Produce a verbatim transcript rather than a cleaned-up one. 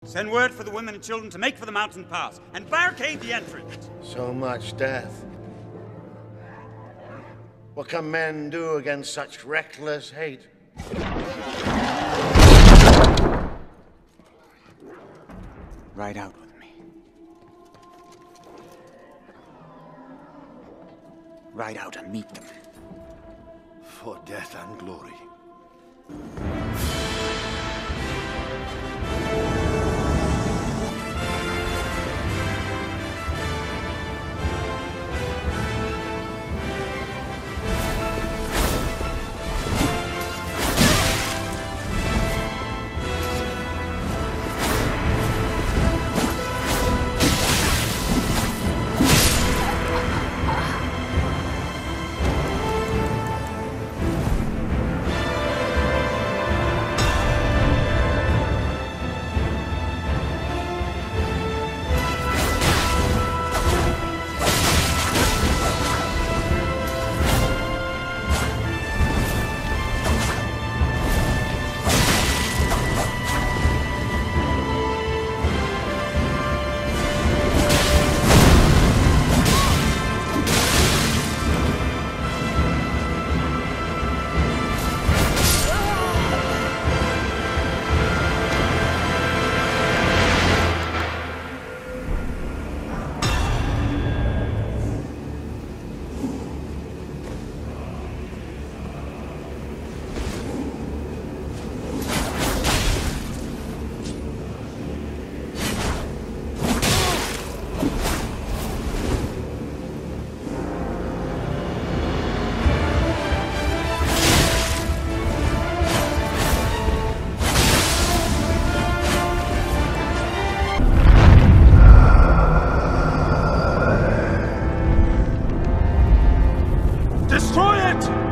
Send word for the women and children to make for the mountain pass and barricade the entrance. So much death. What can men do against such reckless hate? Ride out with me. Ride out and meet them. For death and glory. Destroy it!